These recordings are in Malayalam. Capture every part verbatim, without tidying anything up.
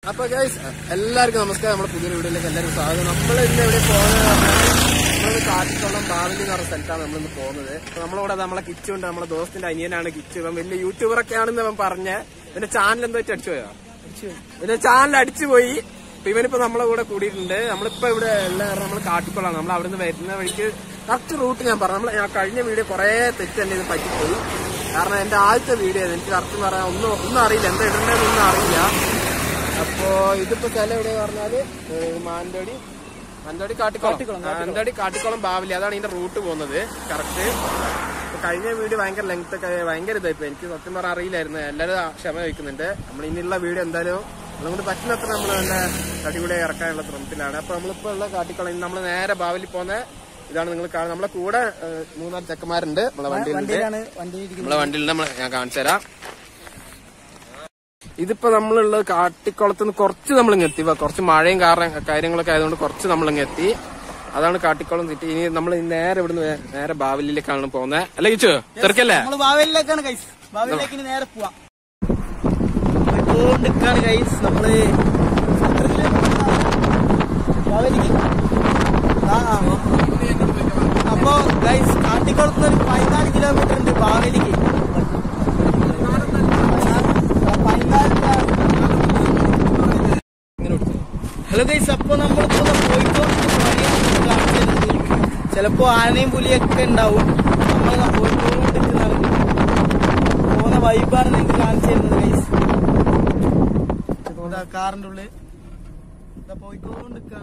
അപ്പൊ ഗൈസ് എല്ലാവർക്കും നമസ്കാരം. നമ്മുടെ പുതിയ വീഡിയോയിലേക്ക് എല്ലാവർക്കും സ്വാഗതം. നമ്മൾ ഇന്ന് എവിടെ പോകുന്നത് നമ്മള് കാട്ടിക്കൊള്ളം ബാവലി എന്ന് പറഞ്ഞ സ്ഥലത്താണ് നമ്മളിന്ന് പോകുന്നത്. നമ്മളിവിടെ നമ്മളെ കിച്ചു ഉണ്ട്, നമ്മളെ ദോസ്തിന്റെ അനിയനാണ് കിച്ചു. ഇവൻ വലിയ യൂട്യൂബറൊക്കെ ആണെന്ന് അവൻ പറഞ്ഞ് ഇവന്റെ ചാനൽ എന്തോ അടിച്ചു പോയോ ഇവന്റെ ചാനൽ അടിച്ചു പോയി. അപ്പൊ ഇവനിപ്പോ നമ്മളെ കൂടെ കൂടിയിട്ടുണ്ട്. നമ്മളിപ്പോ ഇവിടെ ഉള്ള നമ്മൾ കാട്ടിക്കൊള്ളാണ്. നമ്മൾ അവിടെ നിന്ന് വരുന്ന വഴിക്ക് കറക്റ്റ് റൂട്ട് ഞാൻ പറഞ്ഞു. നമ്മൾ ഞാൻ കഴിഞ്ഞ വീഡിയോ കുറെ തെറ്റ് എന്നെ ഇത് പറ്റിപ്പോയി. കാരണം എന്റെ ആദ്യത്തെ വീഡിയോ എനിക്ക് കറക്റ്റ് പറയാൻ ഒന്നും ഒന്നും അറിയില്ല, എന്താ ഇടേണ്ടതെന്നൊന്നും അറിയില്ല. അപ്പോ ഇതിപ്പോ സ്ഥലം എവിടെ പറഞ്ഞാല് മാനന്തവാടി മാനന്തവാടി കാട്ടിക്കുളം മാനന്തവാടി കാട്ടിക്കുളം ബാവലി, അതാണ് ഇതിന്റെ റൂട്ട് പോകുന്നത് കറക്റ്റ്. കഴിഞ്ഞ വീഡിയോ ഭയങ്കര ലെങ്ത് ഒക്കെ ഭയങ്കര ഇതായിപ്പോ എനിക്ക് സത്യം പറഞ്ഞാൽ അറിയില്ലായിരുന്നു. എല്ലാവരും ക്ഷമ വയ്ക്കുന്നുണ്ട്. നമ്മൾ ഇനിയുള്ള വീഡിയോ എന്തായാലും നമ്മളെ പറ്റുന്നത്ര നമ്മൾ നല്ല അടിപൊളി ഇറക്കാനുള്ള ശ്രമത്തിലാണ്. അപ്പൊ നമ്മളിപ്പോ ഉള്ള കാട്ടിക്കുളം നമ്മൾ നേരെ ബാവലി പോകുന്ന ഇതാണ് നിങ്ങൾ കാണുന്നത്. നമ്മളെ കൂടെ മൂന്നാല് ചെക്കന്മാരുണ്ട് നമ്മളെ വണ്ടിയിലുണ്ട്. നമ്മളെ വണ്ടിയിൽ നമ്മൾ ഞാൻ കാണിച്ചു തരാം. ഇതിപ്പോ നമ്മളുള്ളത് കാട്ടിക്കുളത്ത് നിന്ന് കുറച്ച് നമ്മളിങ്ങ് എത്തി. കുറച്ച് മഴയും കാരണം കാര്യങ്ങളൊക്കെ ആയതുകൊണ്ട് കുറച്ച് നമ്മളിങ്ങ് എത്തി. അതാണ് കാട്ടിക്കുളം സിറ്റി. ഇനി നമ്മൾ നേരെ ഇവിടുന്ന് നേരെ ബാവലിയിലേക്കാണ് പോകുന്നത്. അല്ലെ കിച്ചു തിരക്കല്ലേ? ബാവലിയിലേക്കാണ് ഗൈസ്. ബാവലിയിലേക്ക് ഇനി നേരെ പോവാം. ഗൈസ് നമ്മള് ബാവലിക്ക് അപ്പൊ ഗൈസ് കാട്ടിക്കുളത്ത് ഒരു പതിനാല് കിലോമീറ്റർ ഉണ്ട് ബാവലിക്ക്. ഹലോ ഗൈസ്, അപ്പൊ നമ്മൾ കോഴിക്കോട് ചിലപ്പോ ആനയും പുലിയൊക്കെ ഉണ്ടാവും. നമ്മൾ കോഴിക്കോട് പോകുന്ന വൈബാണ് നിങ്ങൾക്ക് കാണിച്ചു തരുന്നത് ഗൈസ്. കാറിന്റെ ഉള്ളിൽ പോയിക്കോണ്ട് നിൽക്കാണ്.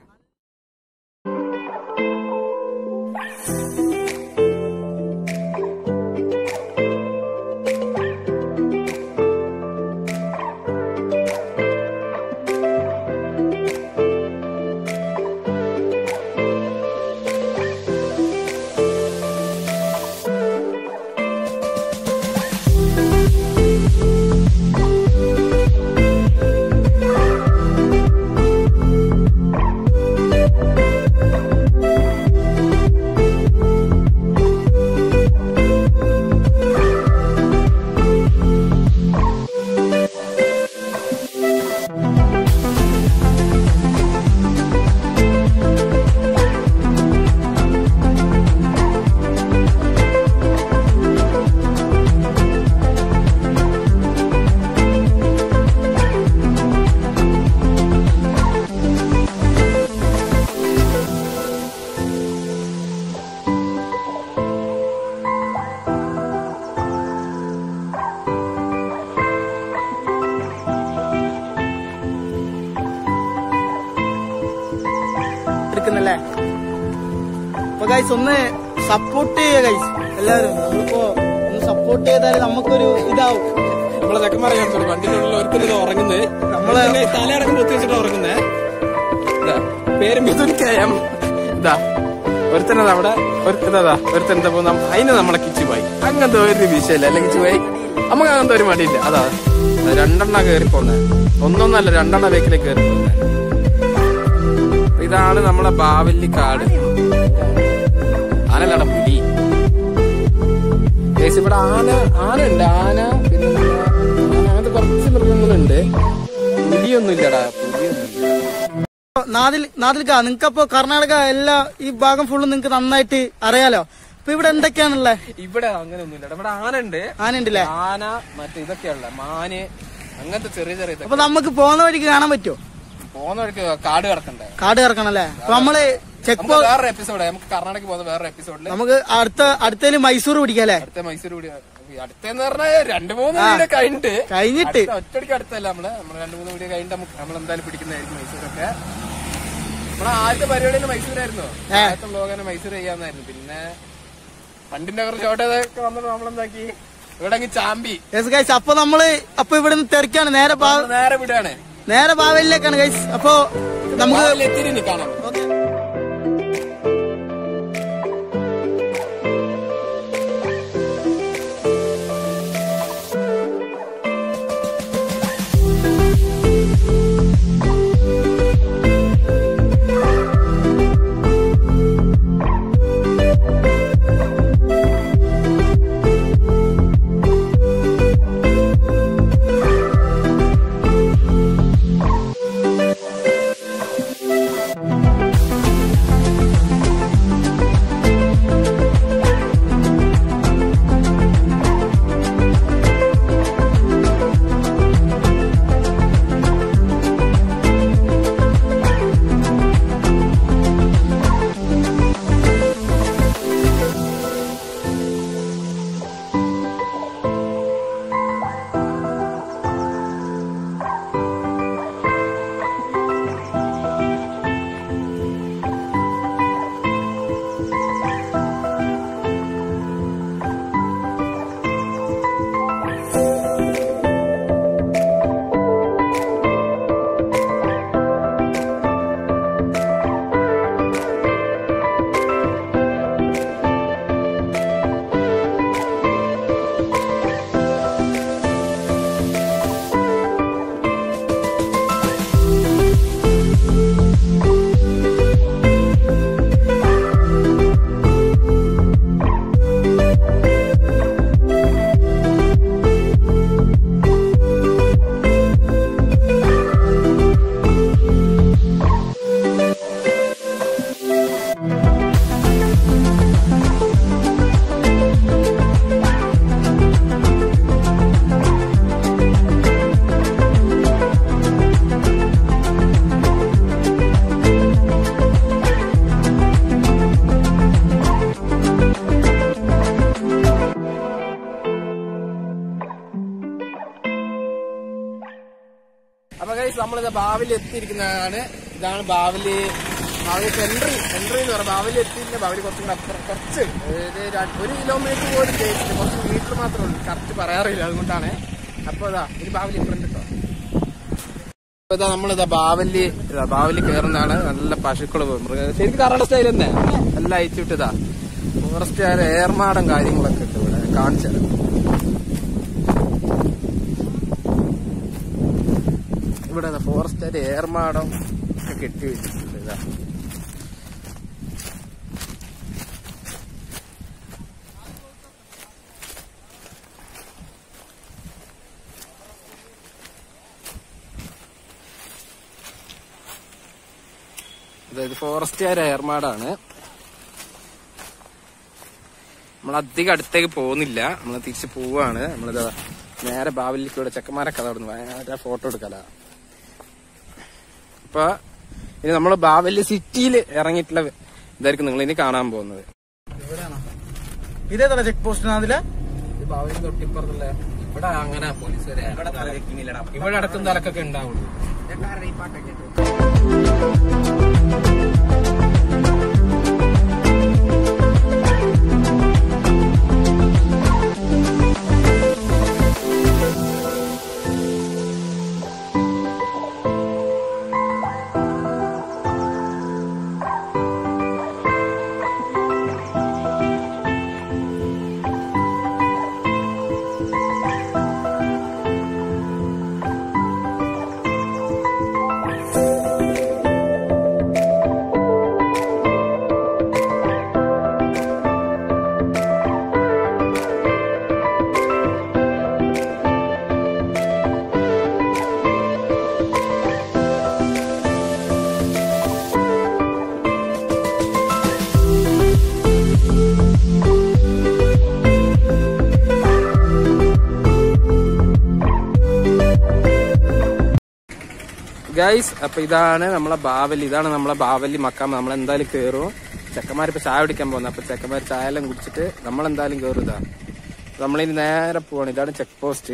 അപ്പൊ ഗൈസ് ഒന്ന് സപ്പോർട്ട് ചെയ്യുക ഗൈസ് എല്ലാവരും. നമ്മളിപ്പോ ഒന്ന് സപ്പോർട്ട് ചെയ്താല് നമുക്കൊരു ഇതാവും. നമ്മളെ ചെക്കന്മാരെ വണ്ടിയിലുള്ള ഒരുത്തത് ഉറങ്ങുന്നത് നമ്മളെ തലയടക്കം പൊത്തി വെച്ചിട്ട് ഉറങ്ങുന്നേ. പേര് മിഥുൻ കെ എം. ഇതാ ഒരുത്തനത് അവിടെ ഒരുത്തനതാ ഒരുത്തനത്തെ പോകുന്ന അതിന് നമ്മളെ കിച്ചു പോയി. അങ്ങനത്തെ ഒരു വിഷയമില്ല അല്ലെ കിച്ചു പോയി. നമുക്ക് അങ്ങനത്തെ ഒരു മടിയില്ല. അതാ രണ്ടെണ്ണ കയറി പോന്നെ, ഒന്നൊന്നല്ല രണ്ടെണ്ണ ബേക്കിലേക്ക് കയറി പോന്നെ. ഇതാണ് നമ്മളെ ബാവലി കാട്. ആനല്ലട പുലി. ഇവിടെ ആന ആന ഉണ്ട്. ആന പിന്നെ അങ്ങനത്തെ കുറച്ച് മൃഗങ്ങളുണ്ട്. പുലിയൊന്നും ഇല്ലടാ, പുലിയൊന്നുമില്ല. നാദിൽ നാദിൽക്ക നിങ്ങക്കപ്പോ കർണാടക എല്ലാ ഈ ഭാഗം ഫുള്ള് നിങ്ങക്ക് നന്നായിട്ട് അറിയാലോ. അപ്പൊ ഇവിടെ എന്തൊക്കെയാണുള്ളത്? ഇവിടെ അങ്ങനെ ഒന്നും ഇല്ല. ഇവിടെ ആന ഉണ്ട്. ആന ഉണ്ടല്ലേ? ആന മറ്റേ ഇതൊക്കെയുള്ള മാന് അങ്ങനത്തെ ചെറിയ ചെറിയ. അപ്പൊ നമുക്ക് പോകുന്ന വഴിക്ക് കാണാൻ പറ്റുമോ? പോകുന്ന വഴിക്ക് കാട് കിടക്കണ്ടേ? കാട് കിടക്കണല്ലേ? അപ്പൊ നമ്മള് ചെക്ക് പോസ്റ്റ് വേറൊരു എപ്പിസോഡ് നമുക്ക് കർണാടക പോകുന്ന വേറൊരു എപ്പിസോഡില് നമുക്ക് അടുത്ത അടുത്തേല് മൈസൂർ പിടിക്കാല്ലേ? അടുത്ത മൈസൂർ അടുത്തെന്ന് പറഞ്ഞാൽ രണ്ടു മൂന്ന് വീഡിയോ കഴിഞ്ഞിട്ട് കഴിഞ്ഞിട്ട് ഒറ്റടിക്ക് അടുത്തല്ല നമ്മള് നമ്മള് രണ്ടു മൂന്ന് വീഡിയോ കഴിഞ്ഞിട്ട് നമ്മൾ എന്തായാലും പിടിക്കുന്നതായിരിക്കും മൈസൂരൊക്കെ. നമ്മളെ ആദ്യത്തെ പരിപാടിയിൽ മൈസൂരായിരുന്നു. ആദ്യത്തെ വ്ലോഗനെ മൈസൂർ ചെയ്യാന്നായിരുന്നു. പിന്നെ വണ്ടിന്റെ കുറച്ച് ചോട്ടതൊക്കെ വന്നിട്ട് നമ്മളെന്താക്കി ഇവിടെ അങ്ങ് ചാമ്പി. അപ്പൊ നമ്മള് അപ്പൊ ഇവിടെ നിന്ന് തിരക്കാണ്. നേരെ നേരെ വിടുകയാണ്, നേരെ ബാവലിയിലേക്കാണ് ഗൈസ്. അപ്പൊ നമുക്ക് എത്തിരി കാണാം. ഓക്കെ. ഗൈസ് നമ്മളിത് ബാവലി എത്തിയിരിക്കുന്നതാണ്. ഇതാണ് ബാവലി. ബാവലി എൻട്രി എൻട്രി എന്ന് പറയാം. ബാവലി എത്തിയില്ല. ബാവലി കുറച്ചും കൂടെ അപ്പുറം കുറച്ച് ഒരു കിലോമീറ്റർ പോലും തേച്ചില്ല. കുറച്ച് മീറ്റർ മാത്രമേ ഉള്ളൂ. കറക്റ്റ് പറയാറില്ല, അതുകൊണ്ടാണ്. അപ്പൊ ഇതാ ഇത് ബാവലി ഫ്രണ്ട് കേട്ടോ. അപ്പൊ ഇതാ നമ്മളിതാ ബാവലി ഇതാ ബാവലി കയറുന്നതാണ്. നല്ല പശുക്കള് മൃഗ ശരിക്കും കറണ്ട് സ്റ്റൈൽ തന്നെ എല്ലാം അയച്ചുവിട്ടതാ. ഫോറസ്റ്റുകാരെ ഏർമാടം കാര്യങ്ങളൊക്കെ ഉണ്ട് ഇവിടെ കാണിച്ചത്. ഇവിടെ ഫോറസ്റ്റുകാര് ഏർമാടം ഒക്കെ കെട്ടി വെച്ചിട്ടുണ്ട്. ഇതാ അതായത് ഫോറസ്റ്റുകാരെ ഏർമാടാണ്. നമ്മളധികം അടുത്തേക്ക് പോകുന്നില്ല, നമ്മൾ തിരിച്ച് പോവാണ്. നമ്മളിത് നേരെ ബാവലിക്കൂടെ ചെക്കന്മാരൊക്കെ അവിടെ നിന്ന് ഭയങ്കര ഫോട്ടോ എടുക്കല. അപ്പൊ ഇനി നമ്മള് ബാവലി സിറ്റിയിൽ ഇറങ്ങിയിട്ടുള്ള ഇതായിരിക്കും നിങ്ങൾ ഇനി കാണാൻ പോകുന്നത്. ഇതേതാ ചെക്ക് പോസ്റ്റ് അതില് ബാവലി തൊട്ടിപ്പുറത്തുള്ള ഇവിടെ അങ്ങനെ പോലീസുകാരെ ഇവിടെ അടക്കം തലക്കൊക്കെ ഉണ്ടാവുള്ളൂ. ഗൈസ് അപ്പൊ ഇതാണ് നമ്മളെ ബാവലി. ഇതാണ് നമ്മളെ ബാവലി മക്കാം. നമ്മളെന്തായാലും കയറും. ചെക്കന്മാരിപ്പോ ചായ കുടിക്കാൻ പോകുന്നത്. അപ്പൊ ചെക്കന്മാർ ചായ എല്ലാം കുടിച്ചിട്ട് നമ്മളെന്തായാലും കയറും. ഇതാ നമ്മളിനി നേരെ പോവാണ്. ഇതാണ് ചെക്ക് പോസ്റ്റ്.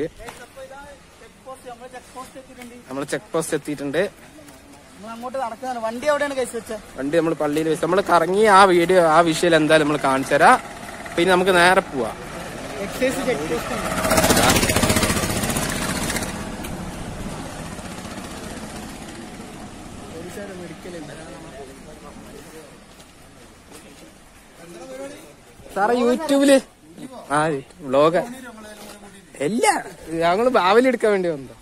നമ്മള് ചെക്ക് പോസ്റ്റ് എത്തിയിട്ടുണ്ട്. വണ്ടി എവിടെയാണ് കൈസ് വെച്ചത്? വണ്ടി നമ്മൾ പള്ളിയിൽ വെച്ച് നമ്മൾ കറങ്ങി ആ വീഡിയോ ആ വിഷയം എന്തായാലും നമ്മൾ കാണിച്ചു തരാം. പിന്നെ നമുക്ക് നേരെ പോവാ. സാറേ യൂട്യൂബില് ആ വ്ളോഗ് ഇല്ല, ഞങ്ങള് ബാവലി എടുക്കാൻ വേണ്ടി വന്നോ.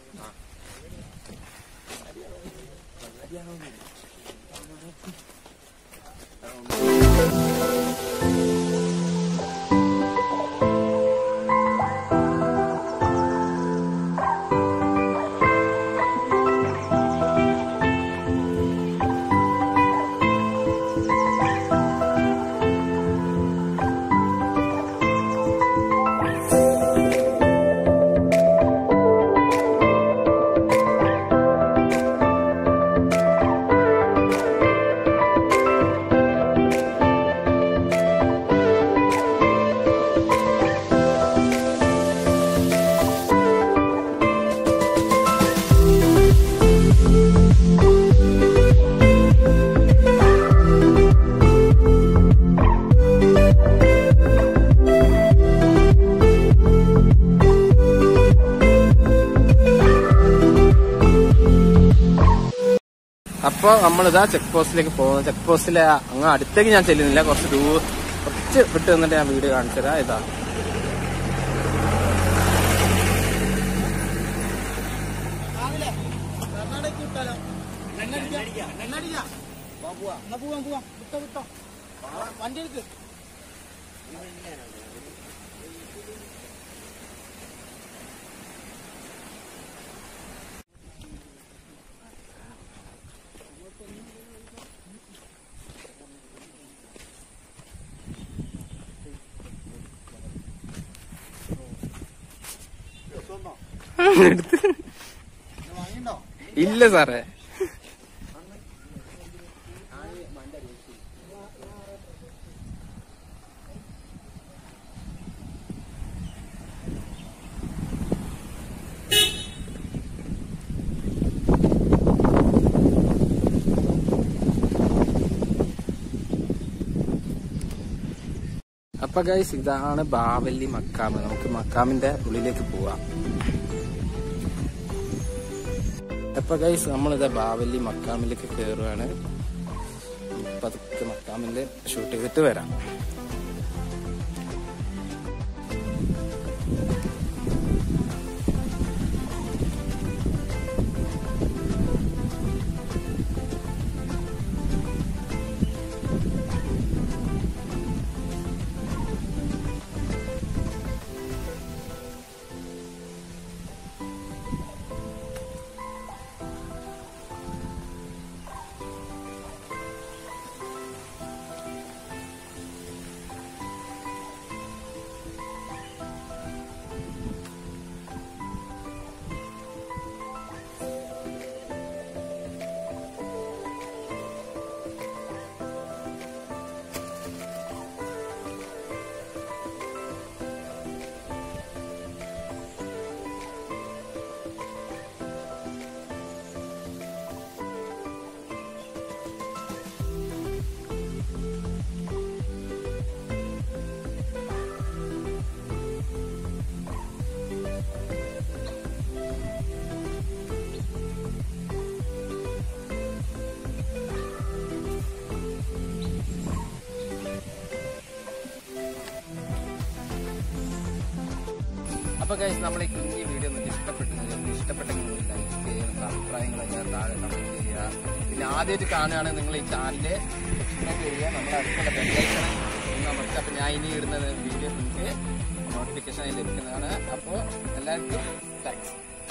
അപ്പൊ നമ്മളിതാ ചെക്ക് പോസ്റ്റിലേക്ക് പോകുന്നത്. ചെക്ക് പോസ്റ്റിലെ അങ്ങ് അടുത്തേക്ക് ഞാൻ ചെല്ലുന്നില്ല, കുറച്ച് ദൂര കുറച്ച് വിട്ട് നിന്നിട്ട് ഞാൻ വീഡിയോ കാണിച്ചുതരാം. ഇതാ വണ്ടി എടുക്ക്. ഇല്ല സാറേ, അപ്പൊ ഗൈസ് ഇതാണ് ബാവലി മക്കാം. നമുക്ക് മക്കാമിന്റെ ഉള്ളിലേക്ക് പോവാം. അപ്പൊ ഗൈസ് നമ്മളിത് ബാവലി മക്കാമിലേക്ക് കയറുകയാണ്. പതുക്കെ മക്കാമില് ഷൂട്ട് ചെയ്തിട്ട് വരാം. അപ്പൊ ഗൈസ് നമ്മളെ ഈ വീഡിയോ നിങ്ങൾക്ക് ഇഷ്ടപ്പെട്ടെങ്കിൽ ഇഷ്ടപ്പെട്ടെങ്കിൽ ലൈക്ക് ചെയ്യുക, നിങ്ങളുടെ അഭിപ്രായങ്ങളൊക്കെ താഴെ കമന്റ് ചെയ്യുക. പിന്നെ ആദ്യമായിട്ട് കാണുകയാണെങ്കിൽ നിങ്ങൾ ഈ ചാനല് സബ്സ്ക്രൈബ് ചെയ്യുക, നമ്മുടെ അടുത്തുള്ള ബെല്ലൈക്കൺ നമുക്ക്. അപ്പൊ ഞാൻ ഇനി ഇടുന്ന വീഡിയോ നിങ്ങൾക്ക് നോട്ടിഫിക്കേഷൻ ലഭിക്കുന്നതാണ്. അപ്പോൾ എല്ലാവർക്കും താങ്ക്സ്.